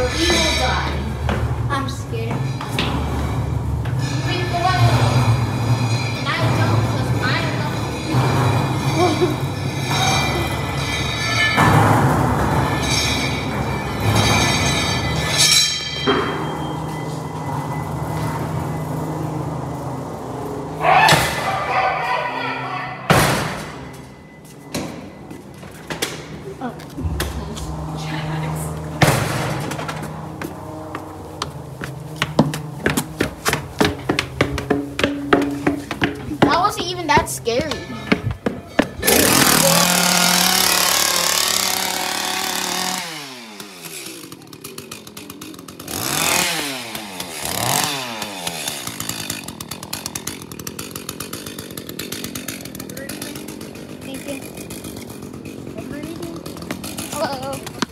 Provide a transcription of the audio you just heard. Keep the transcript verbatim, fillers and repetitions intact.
he will die. I'm scared. Think away. And I don't, because I am not. That wasn't even that scary. Thank you. Hello.